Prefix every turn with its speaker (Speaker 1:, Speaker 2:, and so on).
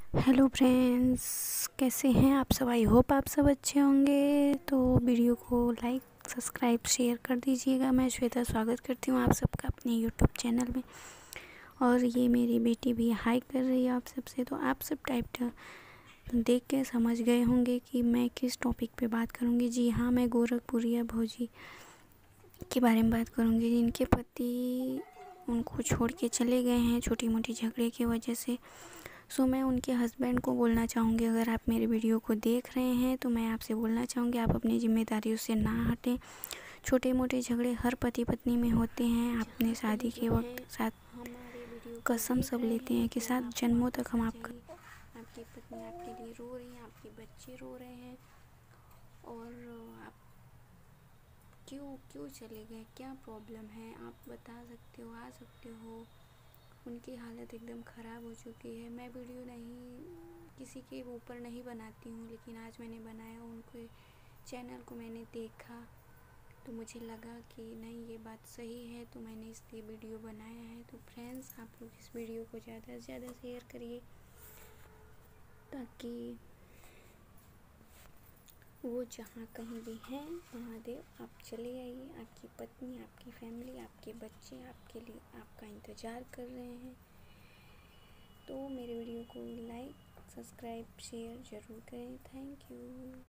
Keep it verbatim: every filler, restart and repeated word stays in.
Speaker 1: Hello friends, कैसे हैं आप सब। आई होप आप सब अच्छे होंगे। तो वीडियो को लाइक सब्सक्राइब शेयर कर दीजिएगा। मैं श्वेता स्वागत करती हूँ आप सबका अपने यूट्यूब चैनल में। और ये मेरी बेटी भी हाई कर रही है आप सबसे। तो आप सब टाइप देख के समझ गए होंगे कि मैं किस टॉपिक पे बात करूँगी। जी हाँ, मैं गोरखपुरिया भौजी के बारे में बात करूँगी जिनके पति उनको छोड़ के चले गए हैं छोटी मोटी झगड़े की वजह से। सो मैं उनके हस्बैंड को बोलना चाहूँगी, अगर आप मेरे वीडियो को देख रहे हैं तो मैं आपसे बोलना चाहूँगी आप अपनी जिम्मेदारियों से ना हटें। छोटे मोटे झगड़े हर पति पत्नी में होते हैं। आपने शादी के वक्त साथ कसम सब लेते हैं कि सात जन्मों तक हम आपका। आपकी पत्नी आपके लिए रो रही है, आपके बच्चे रो रहे हैं, और आप क्यों क्यों चले गए, क्या प्रॉब्लम है आप बता सकते हो, आ सकते हो। उनकी हालत एकदम ख़राब हो चुकी है। मैं वीडियो नहीं किसी के ऊपर नहीं बनाती हूँ, लेकिन आज मैंने बनाया। उनके चैनल को मैंने देखा तो मुझे लगा कि नहीं, ये बात सही है, तो मैंने इसलिए वीडियो बनाया है। तो फ्रेंड्स, आप लोग इस वीडियो को ज़्यादा से ज़्यादा शेयर करिए ताकि वो जहाँ कहीं भी हैं महादेव आप चले आइए। आपकी पत्नी, आपकी फैमिली, आपके बच्चे आपके लिए आपका इंतज़ार कर रहे हैं। तो मेरे वीडियो को लाइक सब्सक्राइब शेयर ज़रूर करें। Thank you.